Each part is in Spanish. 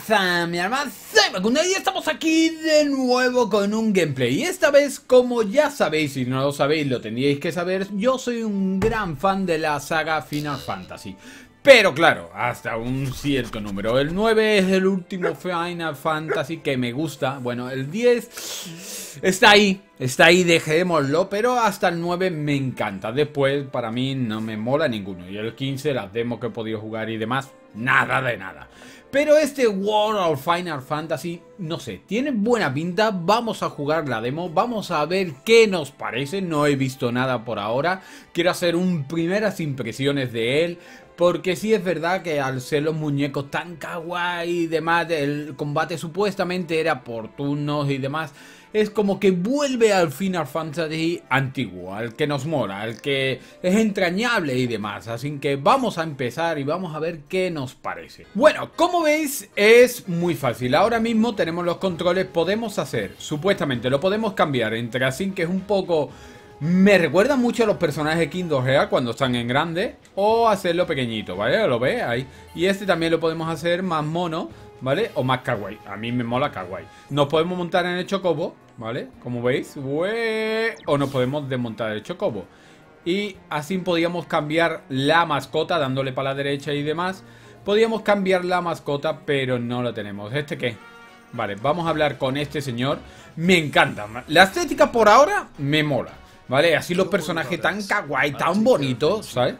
raza? Mi hermano soy Facundo y estamos aquí de nuevo con un gameplay. Y esta vez, como ya sabéis, si no lo sabéis, lo tendríais que saber, yo soy un gran fan de la saga Final Fantasy. Pero claro, hasta un cierto número. El 9 es el último Final Fantasy que me gusta. Bueno, el 10 está ahí, dejémoslo. Pero hasta el 9 me encanta. Después, para mí, no me mola ninguno. Y el 15, las demos que he podido jugar y demás, nada de nada. Pero este World of Final Fantasy, no sé, tiene buena pinta. Vamos a jugar la demo, vamos a ver qué nos parece. No he visto nada por ahora. Quiero hacer primeras impresiones de él. Porque sí es verdad que al ser los muñecos tan kawaii y demás, el combate supuestamente era por turnos y demás, es como que vuelve al Final Fantasy antiguo, al que nos mola, al que es entrañable y demás. Así que vamos a empezar y vamos a ver qué nos parece. Bueno, como veis es muy fácil. Ahora mismo tenemos los controles, podemos hacer, supuestamente lo podemos cambiar entre así, que es un poco... Me recuerda mucho a los personajes de Kingdom Hearts cuando están en grande, o hacerlo pequeñito, ¿vale? Lo ve ahí. Y este también lo podemos hacer más mono, ¿vale? O más kawaii. A mí me mola kawaii. Nos podemos montar en el chocobo, ¿vale? Como veis. O nos podemos desmontar el chocobo. Y así podíamos cambiar la mascota, dándole para la derecha y demás. Podíamos cambiar la mascota, pero no lo tenemos. ¿Este qué? Vale, vamos a hablar con este señor. Me encanta. La estética por ahora me mola. Vale, así los personajes tan kawaii, tan bonitos, ¿sabes?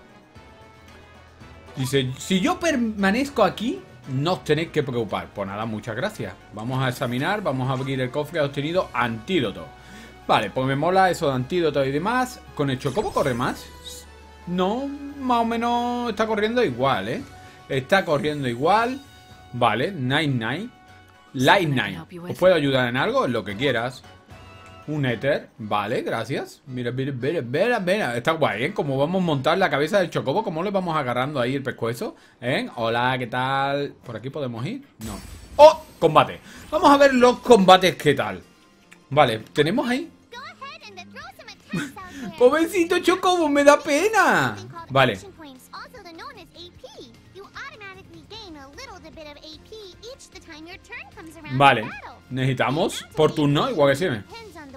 Dice, si yo permanezco aquí, no os tenéis que preocupar. Pues nada, muchas gracias. Vamos a examinar, vamos a abrir el cofre. Ha obtenido antídoto. Vale, pues me mola eso de antídoto y demás. ¿Con el chocobo corre más? No, más o menos está corriendo igual, ¿eh? Está corriendo igual. Vale, Night. Light Night. ¿Os puedo ayudar en algo? En lo que quieras. Un éter, vale, gracias. Mira, está guay, ¿eh? Como vamos a montar la cabeza del chocobo, cómo le vamos agarrando ahí el pescuezo, ¿eh? Hola, ¿qué tal? ¿Por aquí podemos ir? No. ¡Oh! Combate. Vamos a ver los combates, ¿qué tal? Vale, tenemos ahí. Pobrecito chocobo, me da pena. Vale. Vale, necesitamos por turno, igual que siempre.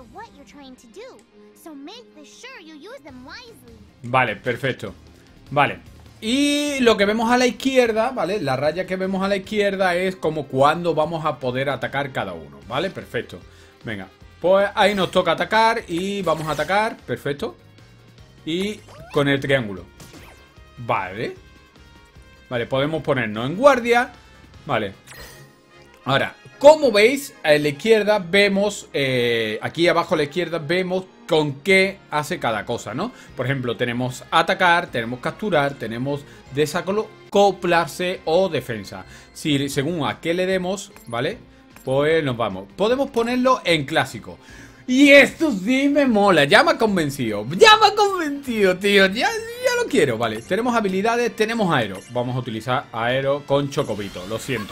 Vale, perfecto. Vale. Y lo que vemos a la izquierda, ¿vale? La raya que vemos a la izquierda es como cuando vamos a poder atacar cada uno, ¿vale? Perfecto. Venga, pues ahí nos toca atacar y vamos a atacar, perfecto. Y con el triángulo. Vale. Vale, podemos ponernos en guardia. Vale. Ahora, como veis, a la izquierda vemos, aquí abajo a la izquierda vemos con qué hace cada cosa, ¿no? Por ejemplo, tenemos atacar, tenemos capturar, tenemos desacoplarse o defensa. Si según a qué le demos, ¿vale? Pues nos vamos. Podemos ponerlo en clásico. Y esto sí me mola, ya me ha convencido. Ya me ha convencido, tío. Ya lo quiero, vale. Tenemos habilidades, tenemos aero. Vamos a utilizar aero con chocobito, lo siento.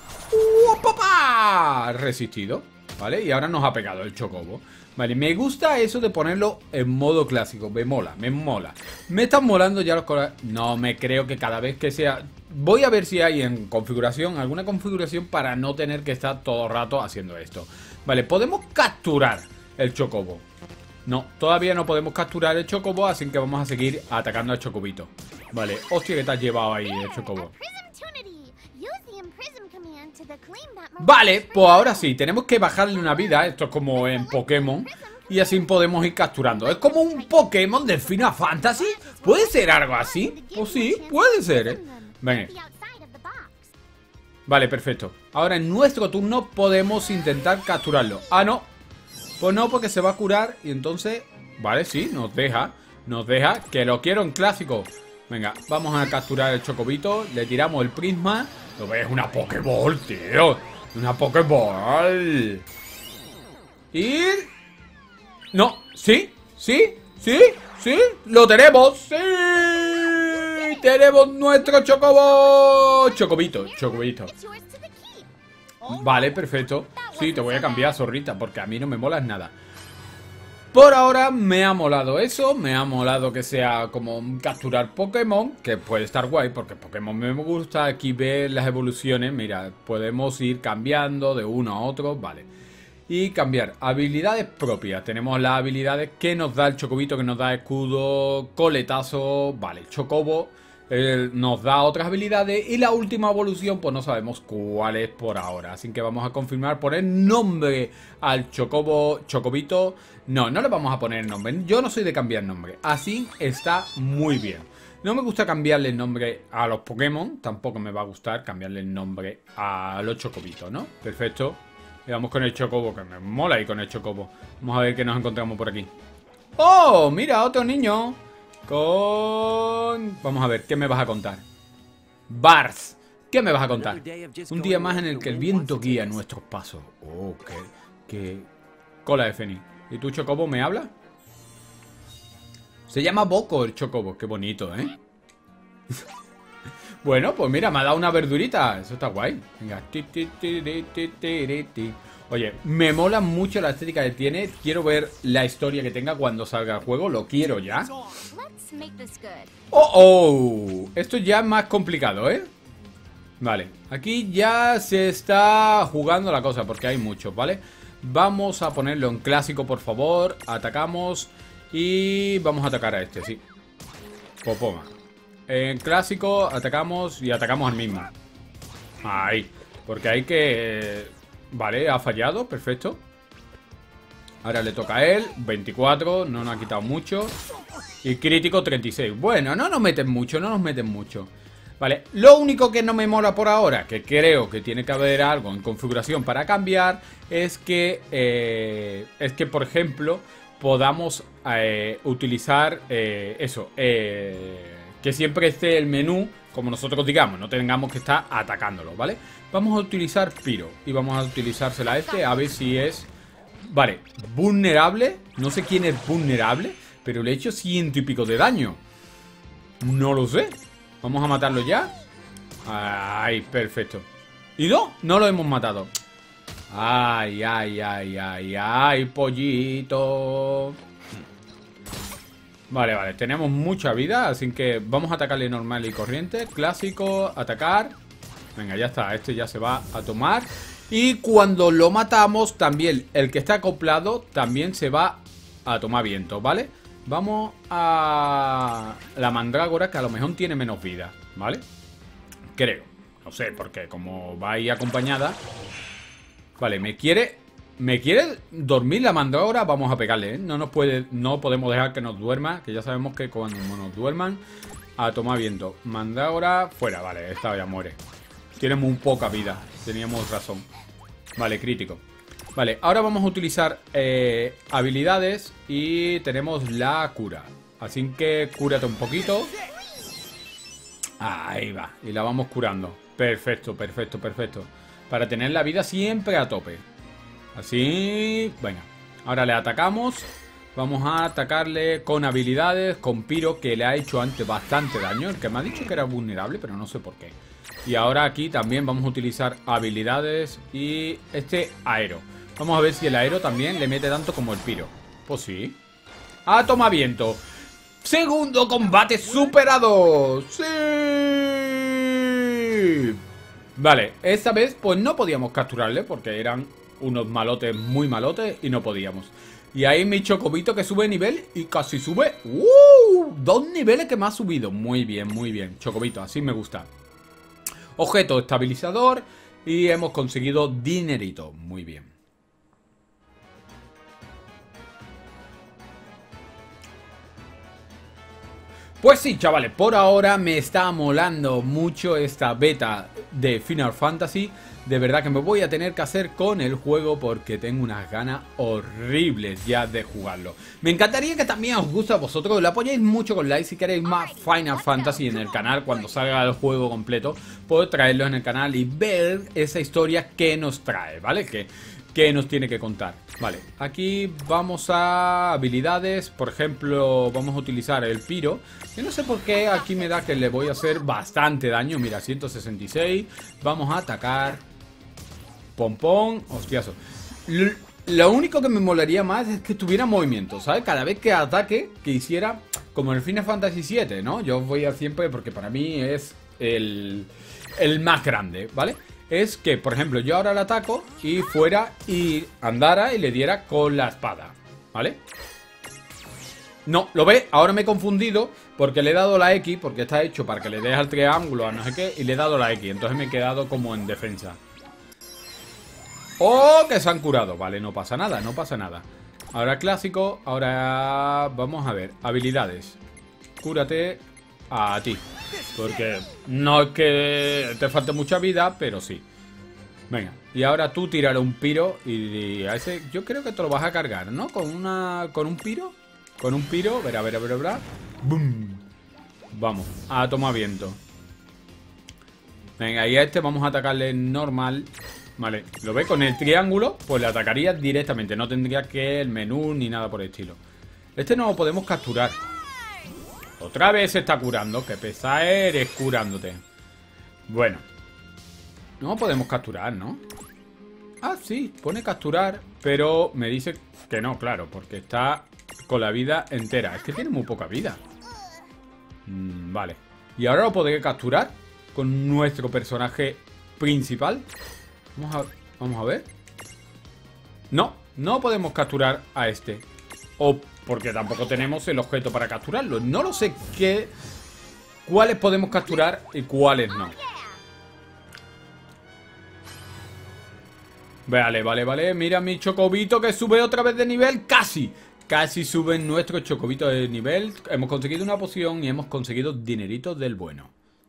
¡Papá! Resistido, ¿vale? Y ahora nos ha pegado el chocobo. Vale, me gusta eso de ponerlo en modo clásico. Me mola, me mola. Me están molando ya los colores. No me creo que cada vez que sea... Voy a ver si hay en configuración alguna configuración para no tener que estar todo el rato haciendo esto. Vale, podemos capturar el chocobo. No, todavía no podemos capturar el chocobo, así que vamos a seguir atacando al chocobito. Vale, hostia, que te has llevado ahí el chocobo. Vale, pues ahora sí, tenemos que bajarle una vida. Esto es como en Pokémon. Y así podemos ir capturando. Es como un Pokémon del Final Fantasy. ¿Puede ser algo así? Pues sí, puede ser, ¿eh? Venga. Vale, perfecto. Ahora en nuestro turno podemos intentar capturarlo. Ah, no. Pues no, porque se va a curar. Y entonces, vale, sí, nos deja. Nos deja, que lo quiero en clásico. Venga, vamos a capturar el chocobito. Le tiramos el prisma. Lo ves, una Pokéball, tío. Una Pokéball. Y... No, sí, sí, sí, sí. Lo tenemos, sí. Tenemos nuestro chocobo. Chocobito. Vale, perfecto. Sí, te voy a cambiar, zorrita, porque a mí no me molas nada. Por ahora me ha molado eso, me ha molado que sea como capturar Pokémon, que puede estar guay porque Pokémon me gusta. Aquí ver las evoluciones, mira, podemos ir cambiando de uno a otro, vale. Y cambiar habilidades propias, tenemos las habilidades que nos da el Chocobito, que nos da escudo, coletazo, vale, Chocobo. Nos da otras habilidades y la última evolución pues no sabemos cuál es por ahora. Así que vamos a confirmar, poner nombre al Chocobito. No le vamos a poner nombre. Yo no soy de cambiar nombre. Así está muy bien. No me gusta cambiarle el nombre a los Pokémon. Tampoco me va a gustar cambiarle el nombre a los Chocobitos, ¿no? Perfecto. Y vamos con el Chocobo, que me mola ir con el Chocobo. Vamos a ver qué nos encontramos por aquí. ¡Oh! Mira, otro niño. Vamos a ver, ¿qué me vas a contar? Bars, ¿qué me vas a contar? Un día más en el que el viento guía nuestros pasos. Oh, qué cola de Feni. ¿Y tú, Chocobo, me habla? Se llama Boco el Chocobo, qué bonito, ¿eh? Bueno, pues mira, me ha dado una verdurita. Eso está guay. Venga. Oye, me mola mucho la estética que tiene. Quiero ver la historia que tenga cuando salga el juego. Lo quiero ya. ¡Oh! Esto ya es más complicado, ¿eh? Vale, aquí ya se está jugando la cosa porque hay muchos, ¿vale? Vamos a ponerlo en clásico, por favor. Atacamos y vamos a atacar a este, sí. Popoma. En clásico atacamos y atacamos al mismo. Ahí, porque hay que... Vale, ha fallado, perfecto. Ahora le toca a él, 24, no nos ha quitado mucho. Y crítico 36. Bueno, no nos meten mucho, no nos meten mucho. Vale, lo único que no me mola por ahora, que creo que tiene que haber algo en configuración para cambiar, es que, por ejemplo, podamos utilizar eso, que siempre esté el menú, como nosotros digamos, no tengamos que estar atacándolo, ¿vale? Vamos a utilizar Piro y vamos a utilizársela a este, a ver si es... Vale, vulnerable, no sé quién es vulnerable, pero le he hecho 100 y pico de daño. No lo sé. Vamos a matarlo ya. Ay, perfecto. ¿Y no lo hemos matado. Ay, pollito. Vale, tenemos mucha vida, así que vamos a atacarle normal y corriente. Clásico, atacar. Venga, ya está, este ya se va a tomar. Y cuando lo matamos, también el que está acoplado también se va a tomar viento, ¿vale? Vamos a la mandrágora, que a lo mejor tiene menos vida, ¿vale? Creo, no sé, porque como va ahí acompañada. Vale, me quiere dormir la mandrágora. Vamos a pegarle, ¿eh? No podemos dejar que nos duerma, que ya sabemos que cuando nos duerman, a tomar viento. Mandrágora, fuera, vale, esta ya muere. Tiene muy poca vida, teníamos razón. Vale, crítico. Vale, ahora vamos a utilizar habilidades y tenemos la cura. Así que cúrate un poquito. Ahí va, y la vamos curando. Perfecto. Para tener la vida siempre a tope. Así, venga. Ahora le atacamos. Vamos a atacarle con habilidades, con Piro, que le ha hecho antes bastante daño. El que me ha dicho que era vulnerable, pero no sé por qué. Y ahora aquí también vamos a utilizar habilidades y este aero. Vamos a ver si el aero también le mete tanto como el Piro. Pues sí. ¡Ah, toma viento! ¡Segundo combate superado! ¡Sí! Vale, esta vez pues no podíamos capturarle porque eran unos malotes muy malotes y no podíamos. Y ahí mi Chocobito que sube nivel y casi sube... 2 niveles que me ha subido. Muy bien, Chocobito, así me gusta. Objeto estabilizador y hemos conseguido dinerito. Muy bien. Pues sí, chavales, por ahora me está molando mucho esta beta de Final Fantasy. De verdad que me voy a tener que hacer con el juego porque tengo unas ganas horribles ya de jugarlo. Me encantaría que también os guste a vosotros, lo apoyéis mucho con like si queréis más Final Fantasy en el canal. Cuando salga el juego completo, puedo traerlo en el canal y ver esa historia que nos trae, ¿vale? Que nos tiene que contar. Vale, aquí vamos a habilidades. Por ejemplo, vamos a utilizar el Piro, que no sé por qué aquí me da que le voy a hacer bastante daño. Mira, 166. Vamos a atacar. Pompón, hostiazo. Lo único que me molaría más es que tuviera movimiento, ¿sabes? Cada vez que ataque, que hiciera como en el Final Fantasy VII, ¿no? Yo voy a siempre porque para mí es el más grande, ¿vale? Es que, por ejemplo, yo ahora le ataco y fuera y andara y le diera con la espada, ¿vale? No, ¿lo ve? Ahora me he confundido porque le he dado la X, porque está hecho para que le des al triángulo, a no sé qué, y le he dado la X, entonces me he quedado como en defensa. ¡Oh! Que se han curado. Vale, no pasa nada, no pasa nada. Ahora clásico, ahora vamos a ver. Habilidades. Cúrate a ti. Porque no es que te falte mucha vida, pero sí. Venga, y ahora tú tiraré un piro y a ese yo creo que te lo vas a cargar, ¿no? Con un piro. Con un piro, verá. ¡Bum! Vamos, a tomar viento. Venga, y a este vamos a atacarle normal. Vale, ¿lo ves? Con el triángulo, pues le atacaría directamente. No tendría que el menú ni nada por el estilo. Este no lo podemos capturar. Otra vez se está curando. Que pesada eres curándote. Bueno. No lo podemos capturar, ¿no? Ah, sí, pone capturar. Pero me dice que no, claro. Porque está con la vida entera. Es que tiene muy poca vida. Vale. Y ahora lo podré capturar con nuestro personaje principal. Vamos a ver. No, no podemos capturar a este. O porque tampoco tenemos el objeto para capturarlo. No lo sé cuáles podemos capturar y cuáles no. Vale. Mira mi chocobito que sube otra vez de nivel. Casi sube nuestro chocobito de nivel. Hemos conseguido una poción y hemos conseguido dineritos del bueno.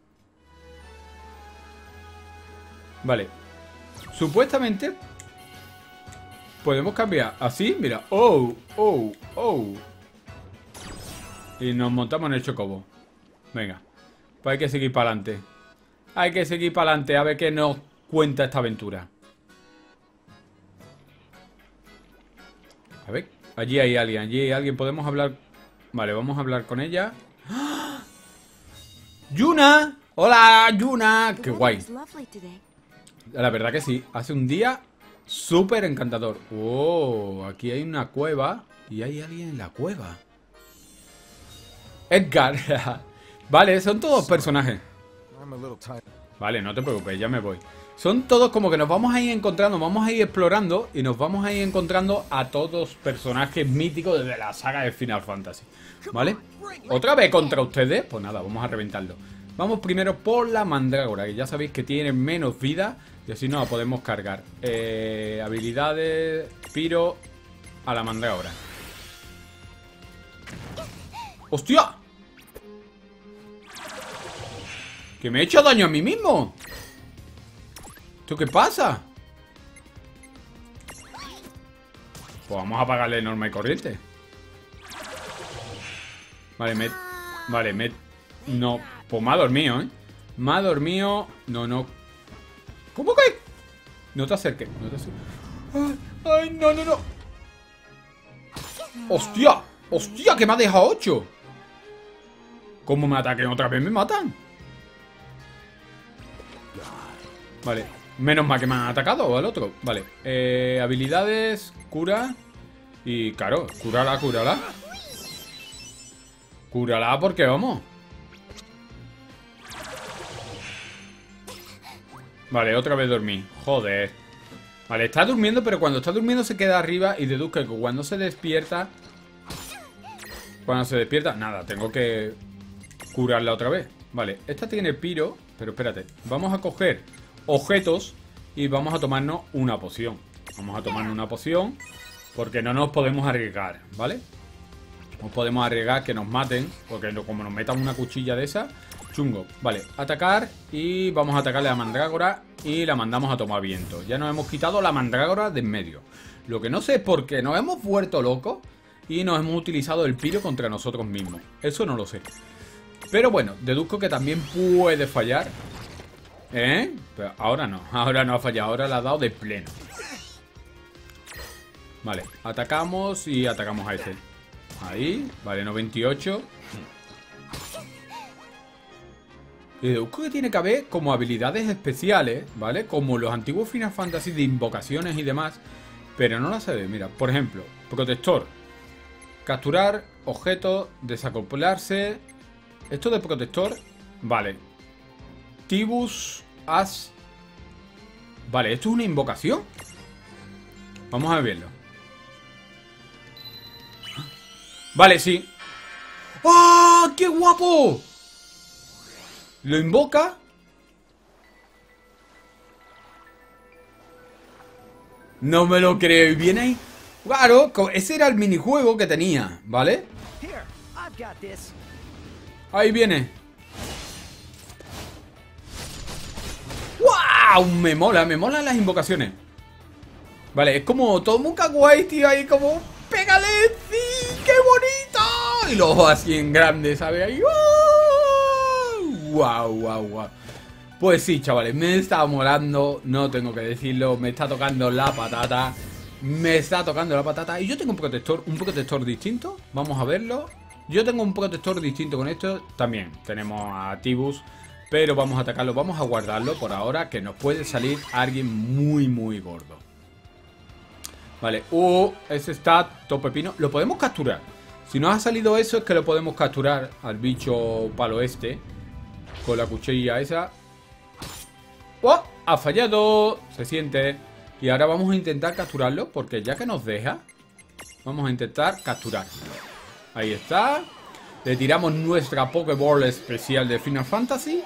Vale. Supuestamente podemos cambiar así, mira. Oh. Y nos montamos en el chocobo. Venga, pues hay que seguir para adelante. Hay que seguir para adelante a ver qué nos cuenta esta aventura. A ver, allí hay alguien, podemos hablar. Vale, vamos a hablar con ella. ¡Ah! ¡Yuna! ¡Hola, Yuna! ¡Qué guay! La verdad que sí, hace un día súper encantador. Oh, aquí hay una cueva y hay alguien en la cueva. Edgar. Vale, son todos personajes. Vale, no te preocupes, ya me voy. Son todos como que nos vamos a ir encontrando, vamos a ir explorando y nos vamos a ir encontrando a todos personajes míticos de la saga de Final Fantasy. ¿Vale? ¿Otra vez contra ustedes? Pues nada, vamos a reventarlo. Vamos primero por la mandrágora, que ya sabéis que tiene menos vida y así no la podemos cargar. Habilidades, piro a la mandrágora. ¡Hostia! ¡Que me he hecho daño a mí mismo! ¿Esto qué pasa? Pues vamos a apagarle norma y corriente. Vale, no, pues me ha dormido, ¿eh? Me ha dormido. No. ¿Cómo que? No te acerques, no te acerques. Ay, no. ¡Hostia! Que me ha dejado 8. ¿Cómo me ataquen otra vez? ¿Me matan? Vale, menos mal que me han atacado al otro. Vale, habilidades, cura. Y claro, cúrala. Cúrala porque vamos. Vale, otra vez dormí. Joder. Vale, está durmiendo, pero cuando está durmiendo se queda arriba. Y deduzco que cuando se despierta... nada, tengo que curarla otra vez. Vale, esta tiene piro. Pero espérate, vamos a coger objetos y vamos a tomarnos una poción. Vamos a tomarnos una poción porque no nos podemos arriesgar, ¿vale? No podemos arriesgar que nos maten, porque como nos metan una cuchilla de esa, chungo. Vale, atacar y vamos a atacarle a la mandrágora y la mandamos a tomar viento. Ya nos hemos quitado la mandrágora de en medio. Lo que no sé es por qué nos hemos vuelto locos y nos hemos utilizado el piro contra nosotros mismos. Eso no lo sé. Pero bueno, deduzco que también puede fallar. Pero ahora no ha fallado, ahora la ha dado de pleno. Vale, atacamos y atacamos a este. Ahí, vale, 98. Y deduzco que tiene que haber como habilidades especiales, ¿vale? Como los antiguos Final Fantasy de invocaciones y demás, pero no la sabe. Mira, por ejemplo, protector. Capturar, objeto, desacoplarse. Esto de protector, vale. Tibus, as. Vale, ¿esto es una invocación? Vamos a verlo. Vale, sí. ¡Ah! ¡Qué guapo! Lo invoca. No me lo creo. Y viene ahí. Claro, ese era el minijuego que tenía, ¿vale? Ahí viene. ¡Wow! Me molan las invocaciones. Vale, es como todo muy kawaii, tío, ahí como... ¡Pégale! ¡Sí! ¡Qué bonito! Y los ojos así en grande, ¿sabes? Ahí... ¡Wow! Pues sí, chavales, me está molando, no tengo que decirlo, me está tocando la patata. Me está tocando la patata. Y yo tengo un protector distinto. Vamos a verlo. Yo tengo un protector distinto con esto. También tenemos a Tibus, pero vamos a atacarlo, vamos a guardarlo por ahora, que nos puede salir alguien muy gordo. Vale, ese está top pepino. Lo podemos capturar. Si nos ha salido eso es que lo podemos capturar al bicho palo este. Con la cuchilla esa. ¡Oh! Ha fallado. Se siente. Y ahora vamos a intentar capturarlo, porque ya que nos deja, vamos a intentar capturar. Ahí está. Le tiramos nuestra Pokéball especial de Final Fantasy.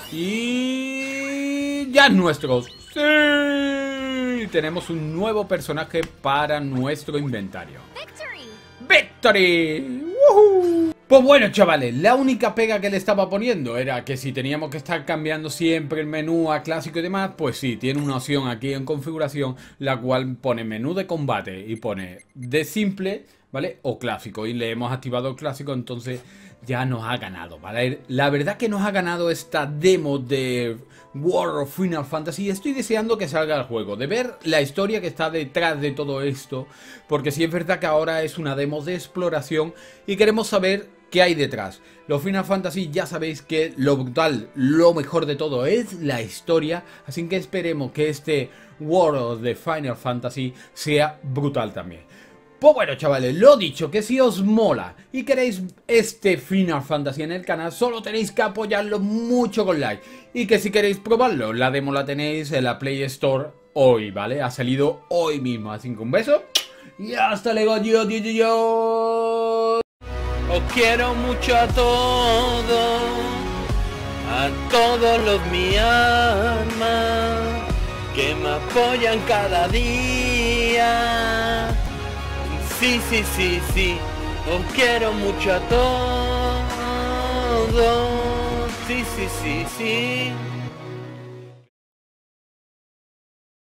Y... ya es nuestro. ¡Sí! Tenemos un nuevo personaje para nuestro inventario. ¡Victory! ¡Woohoo! Pues bueno, chavales, la única pega que le estaba poniendo era que si teníamos que estar cambiando siempre el menú a clásico y demás, pues sí, tiene una opción aquí en configuración, la cual pone menú de combate y pone de simple, ¿vale? O clásico, y le hemos activado el clásico, entonces ya nos ha ganado, ¿vale? La verdad que nos ha ganado esta demo de World of Final Fantasy y estoy deseando que salga el juego, de ver la historia que está detrás de todo esto, porque sí es verdad que ahora es una demo de exploración y queremos saber qué hay detrás. Los Final Fantasy ya sabéis que lo brutal, lo mejor de todo es la historia, así que esperemos que este World of Final Fantasy sea brutal también. Pues bueno, chavales, lo dicho, que si os mola y queréis este Final Fantasy en el canal, solo tenéis que apoyarlo mucho con like. Y que si queréis probarlo, la demo la tenéis en la Play Store hoy, ¿vale? Ha salido hoy mismo, así que un beso y hasta luego, yo. Os quiero mucho a todos los mi alma, que me apoyan cada día. Sí, os quiero mucho a todos. Sí.